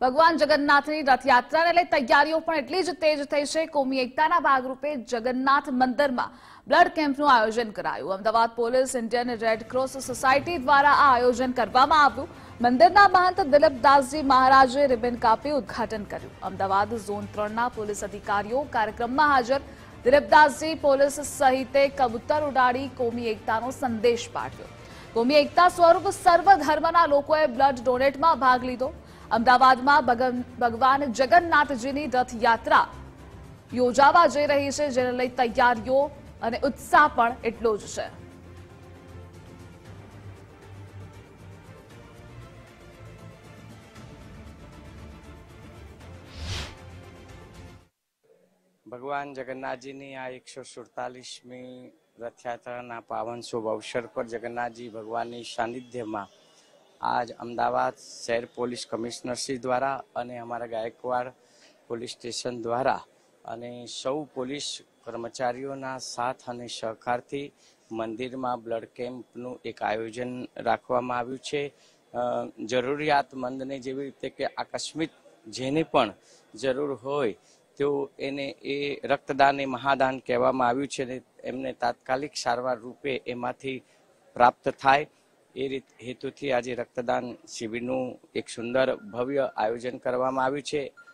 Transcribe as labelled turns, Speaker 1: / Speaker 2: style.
Speaker 1: ભગવાન જગન્નાથની રથયાત્રાને લઈ તૈયારીઓ પણ એટલી જ તેજ થઈ છે। કોમી એકતાના ભાગરૂપે જગન્નાથ મંદિરમાં બ્લડ કેમ્પનું આયોજન કરાયું। Ahmedabad police Indian Red Cross Society દ્વારા આ આયોજન કરવામાં આવ્યું। મંદિરના મહંત દિલીપદાસજી મહારાજે રિબન કાપી ઉદ્ઘાટન કર્યું। અમદાવાદ ઝોન 3ના પોલીસ અધિકારીઓ કાર્યક્રમમાં હાજર। દિલીપદાસજી પોલીસ સહિતે કબૂતર ઉડાડી કોમી એકતાનો સંદેશ પાઠવ્યો। કોમી એકતા સ્વરૂપ સર્વ ધર્મના લોકોએ બ્લડ ડોનેટમાં ભાગ લીધો। અમદાવાદમાં ભગવાન જગન્નાથજીની રથયાત્રા યોજાવા જઈ રહી છે, જેને લઈ તૈયારીઓ અને ઉત્સાહ પણ એટલો જ છે।
Speaker 2: भगवान जगन्नाथ जी ने आ 147મી रथयात्रा पावन शुभ अवसर पर जगन्नाथ जी भगवान सानिध्य में आज अमदावाद शहर पुलिस कमिश्नर श्री द्वारा अने हमारा गायकवाड़ पुलिस स्टेशन द्वारा अने सौ पुलिस कर्मचारीओ साथ अने सहकार थी मंदिर में ब्लड केम्पनु एक आयोजन राखवामां आव्युं छे। जरूरियातमंद ने जेवी रीते के आकस्मिक जेने पण जरूर होय तो एने ए रक्तदान ए महादान कहेवामां आव्युं छे ने एमने तात्कालिक सारवार रूपे एमांथी प्राप्त थाय ए रीत हेतुथी आज रक्तदान शिबिरનું एक सुंदर भव्य आयोजन करवामां आव्युं छे।